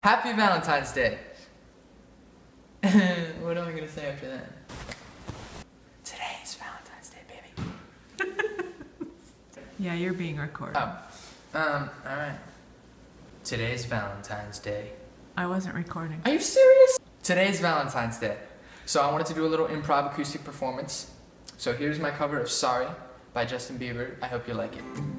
Happy Valentine's Day. What am I gonna say after that? Today is Valentine's Day, baby. Yeah, you're being recorded. Alright. Today's Valentine's Day. I wasn't recording. Are you serious? Today's Valentine's Day. So I wanted to do a little improv acoustic performance. So here's my cover of Sorry by Justin Bieber. I hope you like it.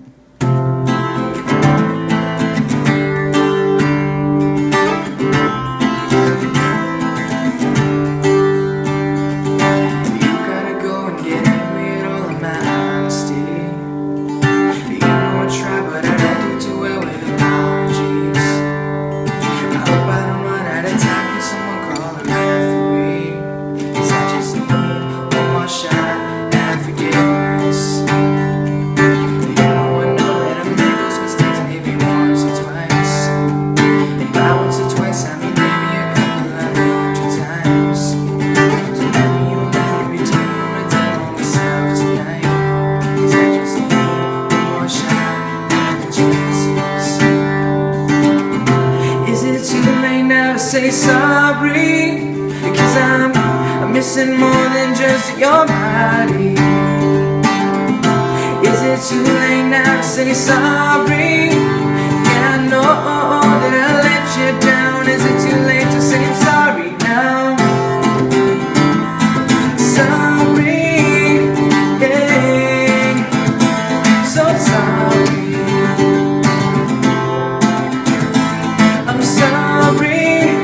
Say sorry, because I'm missing more than just your body. Is it too late now to say sorry? Yeah, I know that I let you down. Is it too late to say I'm sorry now? Sorry, yeah, so sorry. I'm sorry.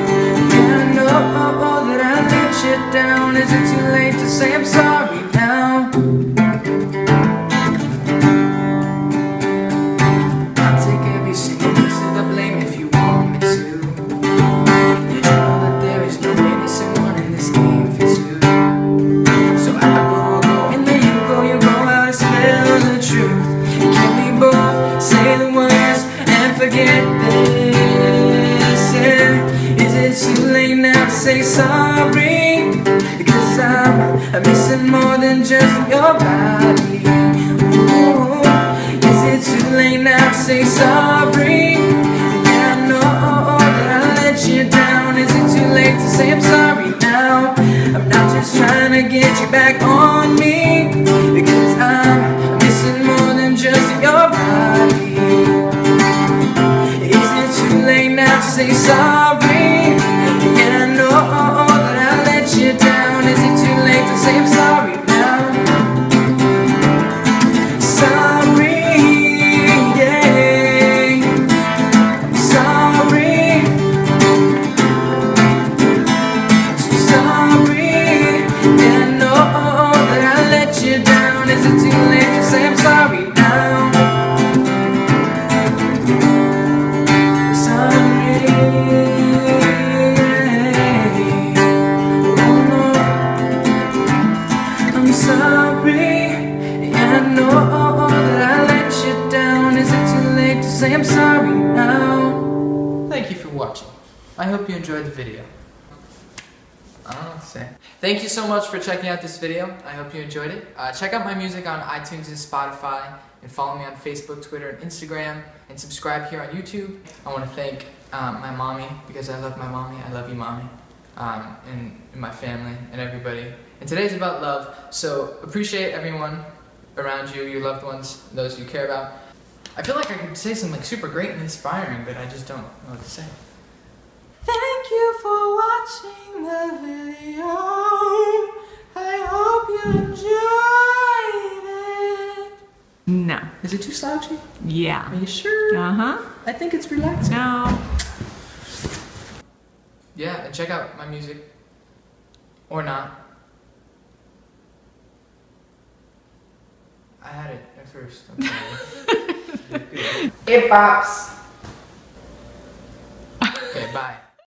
Down. Is it too late to say I'm sorry now? I'll take every single piece of the blame if you want me to. Did you know that there is no innocent one in this game for two? So I go, and then you go out and spill the truth. Can we both say the words and forget this? Yeah. Is it too late now to say sorry? Because I'm missing more than just your body. Ooh, is it too late now to say sorry? Yeah, I know that I let you down. Is it too late to say I'm sorry now? I'm not just trying to get you back on me, because I'm missing more than just your body. Is it too late now to say sorry? Yeah, I know that I let you down. Is it too late to say I'm sorry now? Sorry, yeah. Sorry. So sorry. Yeah, I know that I let you down. Is it too late to say I'm sorry now? Sorry, yeah, I know that I let you down. Is it too late to say I'm sorry now? Thank you for watching. I hope you enjoyed the video. I don't know what to say. Thank you so much for checking out this video. I hope you enjoyed it. Check out my music on iTunes and Spotify, and follow me on Facebook, Twitter, and Instagram, and subscribe here on YouTube. I want to thank my mommy, because I love my mommy. I love you, mommy. And my family and everybody. And today's about love, so appreciate everyone around you, your loved ones, those you care about. I feel like I could say something like super great and inspiring, but I just don't know what to say. Thank you for watching the video. I hope you enjoyed it. No. Is it too slouchy? Yeah. Are you sure? Uh-huh. I think it's relaxing. No. Yeah, and check out my music. Or not. I had it at first. I'm sorry. It pops. Okay, bye.